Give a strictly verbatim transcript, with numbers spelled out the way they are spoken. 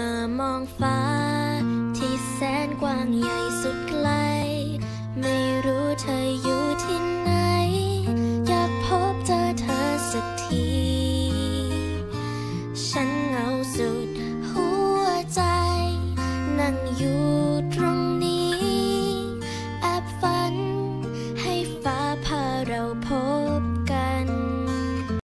มามองฟ้าที่แสนกว้างใหญ่สุด